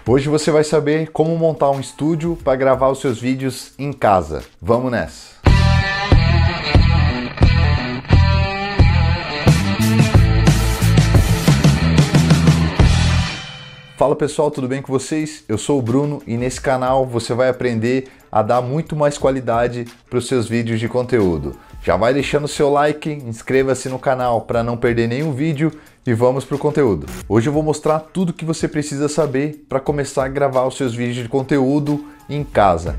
Hoje você vai saber como montar um estúdio para gravar os seus vídeos em casa. Vamos nessa! Fala pessoal, tudo bem com vocês? Eu sou o Bruno e nesse canal você vai aprender a dar muito mais qualidade para os seus vídeos de conteúdo. Já vai deixando o seu like, inscreva-se no canal para não perder nenhum vídeo e vamos para o conteúdo. Hoje eu vou mostrar tudo que você precisa saber para começar a gravar os seus vídeos de conteúdo em casa.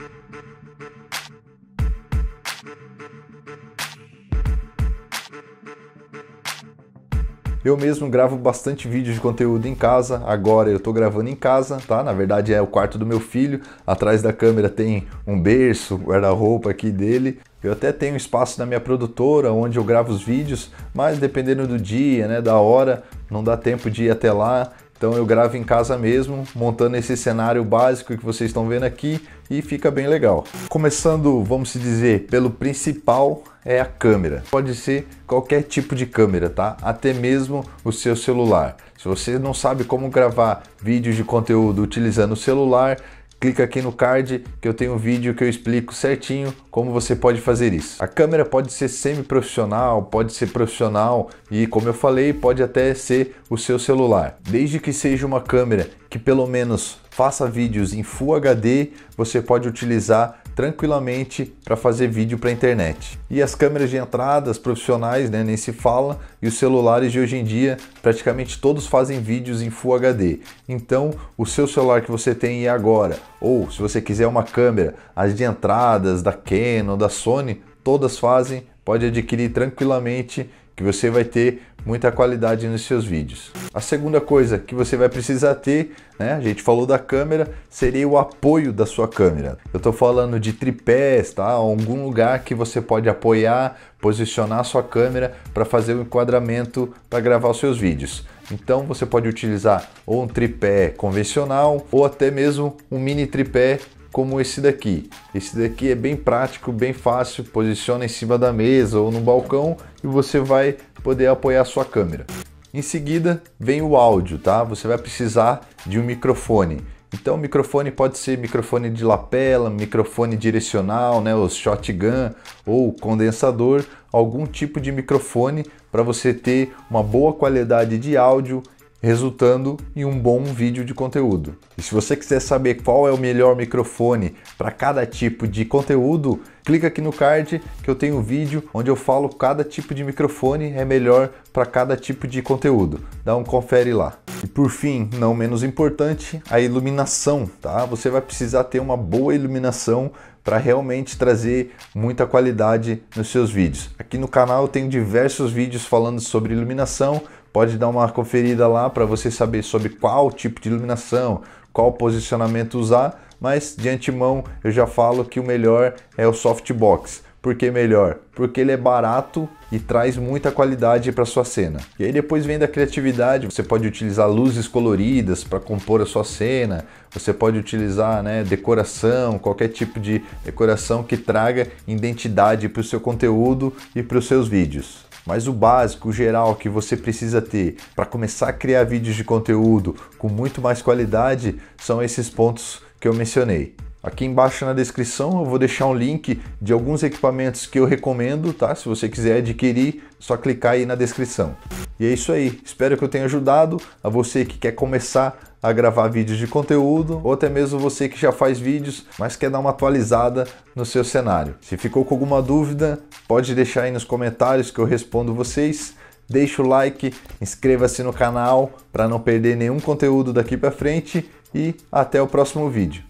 Eu mesmo gravo bastante vídeo de conteúdo em casa, agora eu estou gravando em casa, tá? Na verdade é o quarto do meu filho, atrás da câmera tem um berço, guarda-roupa aqui dele. Eu até tenho espaço na minha produtora onde eu gravo os vídeos, mas dependendo do dia, né, da hora, não dá tempo de ir até lá. Então eu gravo em casa mesmo, montando esse cenário básico que vocês estão vendo aqui e fica bem legal. Começando, vamos dizer, pelo principal é a câmera. Pode ser qualquer tipo de câmera, tá? Até mesmo o seu celular. Se você não sabe como gravar vídeos de conteúdo utilizando o celular, clica aqui no card que eu tenho um vídeo que eu explico certinho como você pode fazer isso. A câmera pode ser semi-profissional, pode ser profissional e, como eu falei, pode até ser o seu celular. Desde que seja uma câmera que pelo menos faça vídeos em Full HD, você pode utilizar tranquilamente para fazer vídeo para a internet. E as câmeras de entradas profissionais, né, nem se fala, e os celulares de hoje em dia, praticamente todos fazem vídeos em Full HD. Então, o seu celular que você tem agora, ou se você quiser uma câmera, as de entradas da Canon, da Sony, todas fazem, pode adquirir tranquilamente, que você vai ter muita qualidade nos seus vídeos. A segunda coisa que você vai precisar ter, né, a gente falou da câmera, seria o apoio da sua câmera. Eu estou falando de tripés, tá? Algum lugar que você pode apoiar, posicionar a sua câmera para fazer o enquadramento para gravar os seus vídeos. Então você pode utilizar ou um tripé convencional ou até mesmo um mini tripé como esse daqui. Esse daqui é bem prático, bem fácil, posiciona em cima da mesa ou no balcão e você vai poder apoiar a sua câmera. Em seguida vem o áudio, tá? Você vai precisar de um microfone. Então o microfone pode ser microfone de lapela, microfone direcional, né, os shotgun ou condensador, algum tipo de microfone para você ter uma boa qualidade de áudio, resultando em um bom vídeo de conteúdo. E se você quiser saber qual é o melhor microfone para cada tipo de conteúdo, clica aqui no card que eu tenho um vídeo onde eu falo cada tipo de microfone é melhor para cada tipo de conteúdo. Dá um confere lá. E por fim, não menos importante, a iluminação, tá? Você vai precisar ter uma boa iluminação para realmente trazer muita qualidade nos seus vídeos. Aqui no canal eu tenho diversos vídeos falando sobre iluminação. Pode dar uma conferida lá para você saber sobre qual tipo de iluminação, qual posicionamento usar, mas de antemão eu já falo que o melhor é o softbox. Por que melhor? Porque ele é barato e traz muita qualidade para sua cena. E aí depois vem da criatividade, você pode utilizar luzes coloridas para compor a sua cena, você pode utilizar, né, decoração, qualquer tipo de decoração que traga identidade para o seu conteúdo e para os seus vídeos. Mas o básico, o geral que você precisa ter para começar a criar vídeos de conteúdo com muito mais qualidade são esses pontos que eu mencionei. Aqui embaixo na descrição eu vou deixar um link de alguns equipamentos que eu recomendo, tá? Se você quiser adquirir, só clicar aí na descrição. E é isso aí, espero que eu tenha ajudado a você que quer começar a gravar vídeos de conteúdo ou até mesmo você que já faz vídeos, mas quer dar uma atualizada no seu cenário. Se ficou com alguma dúvida, pode deixar aí nos comentários que eu respondo vocês. Deixa o like, inscreva-se no canal para não perder nenhum conteúdo daqui para frente e até o próximo vídeo.